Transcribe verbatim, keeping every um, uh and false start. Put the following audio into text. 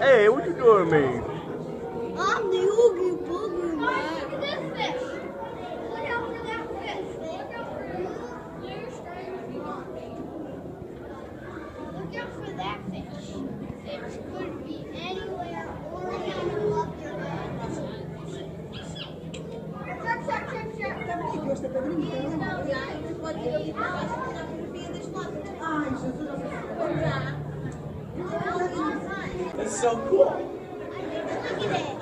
Hey, what you doing, man? I'm the Oogie Boogie man. Look at this fish. Look out for that fish. Look out for that. Look out for that fish. It could be anywhere or down above your head. Check, check, check, check. That's so cool. Look at it.